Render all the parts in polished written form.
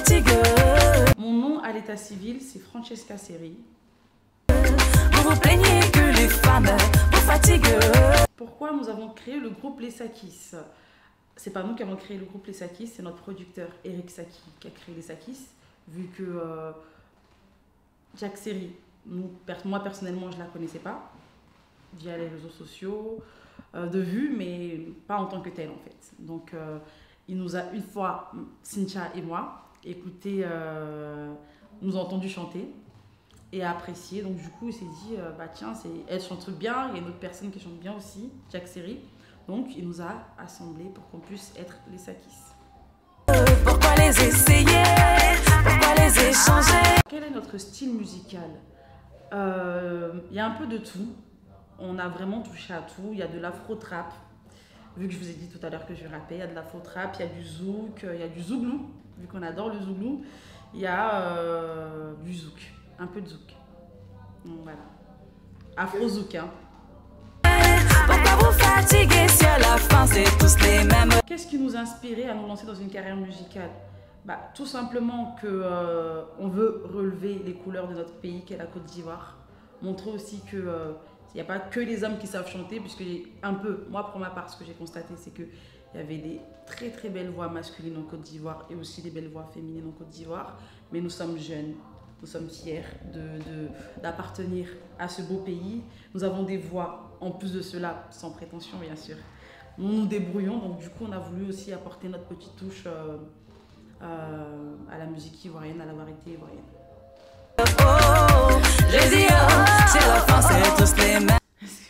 Mon nom à l'état civil, c'est Francesca Seri. Vous vous plaignez que les femmes vous fatiguent. Pourquoi nous avons créé le groupe Les Sakis? C'est pas nous qui avons créé le groupe Les Sakis, c'est notre producteur Eric Saki qui a créé Les Sakis. Vu que Jack Seri, moi personnellement, je la connaissais pas via les réseaux sociaux, de vue, mais pas en tant que telle en fait. Donc il nous a une fois, Cynthia et moi, écouté, nous a entendu chanter et a apprécié. Donc du coup, il s'est dit, bah tiens, elle chante bien, il y a une autre personne qui chante bien aussi, Jack Seri. Donc il nous a assemblés pour qu'on puisse être les Sakis. Pourquoi les essayer? Pourquoi les échanger? Quel est notre style musical? Il y a un peu de tout. On a vraiment touché à tout. Il y a de l'afro-trap. Vu que je vous ai dit tout à l'heure que je rappais, il y a de l'afro-trap, il y a du zouk, il y a du zouglou, vu qu'on adore le zouglou. Il y a du zouk, un peu de zouk. Donc, voilà. Afro-zouk, hein. Pourquoi vous fatiguez si à la fin c'est tous les mêmes? Qu'est-ce qui nous a inspiré à nous lancer dans une carrière musicale? Bah, tout simplement qu'on veut relever les couleurs de notre pays, qu'est la Côte d'Ivoire. Montrer aussi qu'il n'y a pas que les hommes qui savent chanter, puisque un peu, moi pour ma part, ce que j'ai constaté, c'est qu'il y avait des très très belles voix masculines en Côte d'Ivoire et aussi des belles voix féminines en Côte d'Ivoire. Mais nous sommes jeunes, nous sommes fiers d'appartenir à ce beau pays. Nous avons des voix, en plus de cela, sans prétention bien sûr. Nous nous débrouillons, donc du coup on a voulu aussi apporter notre petite touche à la musique ivoirienne, à la variété ivoirienne. Oh, je dis oh, si à la fin c'est tous les mêmes.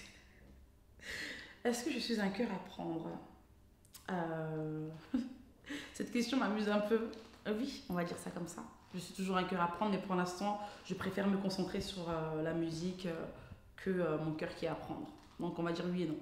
Est-ce que je suis un cœur à prendre? Cette question m'amuse un peu. Oui, on va dire ça comme ça. Je suis toujours un cœur à prendre, mais pour l'instant, je préfère me concentrer sur la musique que mon cœur qui est à prendre. Donc on va dire oui et non.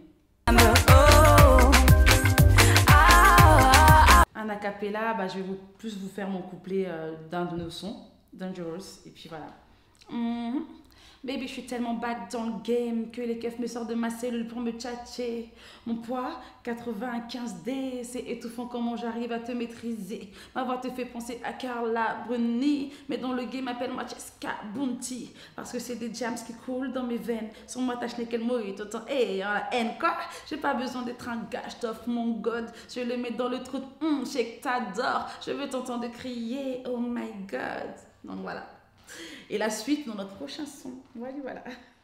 Un acapella, bah, je vais plus vous faire mon couplet d'un de nos sons, Dangerous, et puis voilà. Baby, je suis tellement back dans le game que les keufs me sortent de ma cellule pour me tchatcher. Mon poids, 95D, c'est étouffant comment j'arrive à te maîtriser. Ma voix te fait penser à Carla Bruni, mais dans le game, appelle-moi Jessica Bounty. Parce que c'est des jams qui coulent dans mes veines. Sur moi, tâche n'est qu'elle mouille tout le temps. Et la haine, quoi? J'ai pas besoin d'être un gars, je t'offre mon god. Je le mets dans le trou de je sais que t'adores. Je veux t'entendre crier, oh my god. Donc voilà. Et la suite dans notre prochain son. Voilà, voilà.